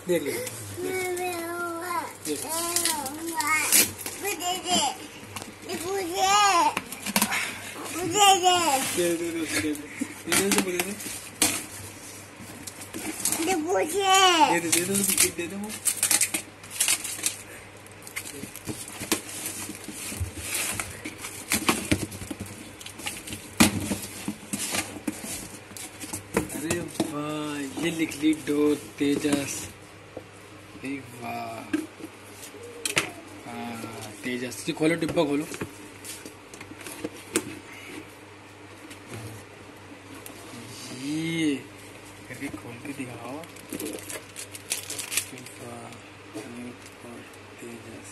देख ले दे दे वो। अरे वाह, ये लिख ली डोर तेजस। अरे वाह, हाँ तेजस। ये खोलो, डिब्बा खोलो। ये करके खोल के दिखाओ। तेजस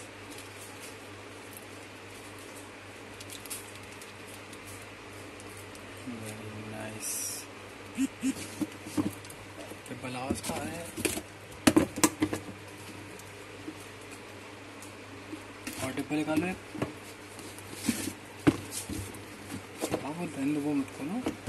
वेरी नाइस। ब्लाउज का है और डिब्बा निकालो एक। हाँ वो मत करो।